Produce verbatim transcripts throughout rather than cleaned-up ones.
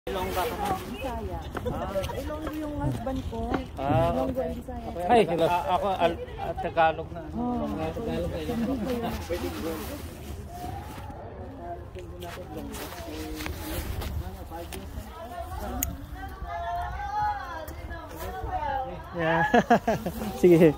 Ilongga ka man. Bisaya. Ah. Ilonggo yung husband ko. Ah. Ilonggo ang Bisaya. Ay, ako al Tagalog na. Oh. Tagalog na Ilonggo. Pwede ko. Yeah. Sige.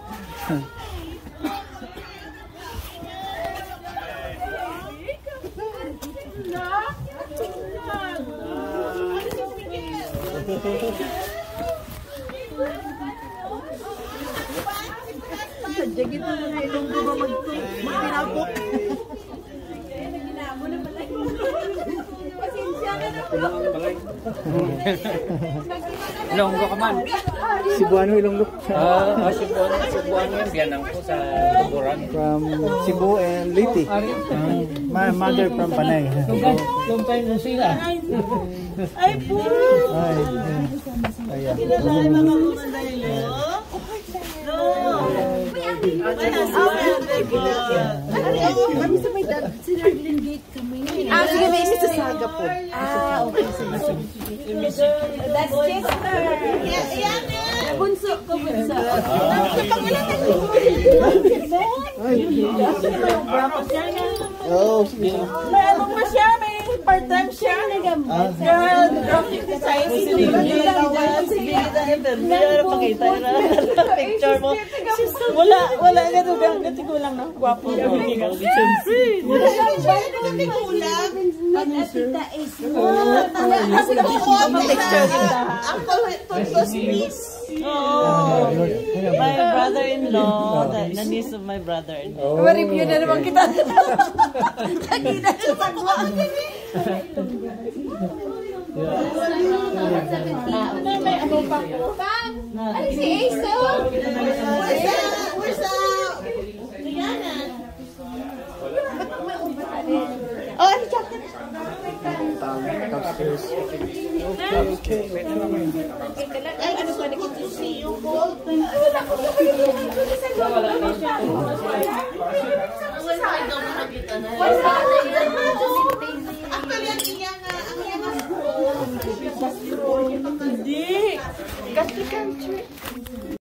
Sadya kita mga Ilonggo ba magpinapok? Ilonggo ka man. Cebuano Ilonggo. Ah, uh, Cebuano, Cebuano yan. Biyanang ko sa Tuburan. From Cebu and Liti. Um, my mother from Panay. Long time no see na. Ay po! Ay, ayan. Kilala mga mga dahilo? No! Kami sa may dad, sinardiling gate kami. Ah, sige, may Mississauga po. Ah, okay. That's Chester. Yan, yan. Bunso ko, bunso. Oh, sige. May ano pa siya, may part-time siya. Kaya, graphic design. Pakita na picture mo. Wala, wala nga doon. Gati ko lang na. Gwapo. Wala lang kulang. Pag-atita is kasi ko picture kita. Ako, tutos please. Oh, my brother-in-law, the niece of my brother-in-law. Ma-review na naman kita. Lagi na siya sa kwa. May ano pa po? Ano si Aso? Where's the Rihanna? Oh, ano chocolate? Upstairs. Okay. Ay, ano pa na kita see you cold? Wala ko sa wala ko sa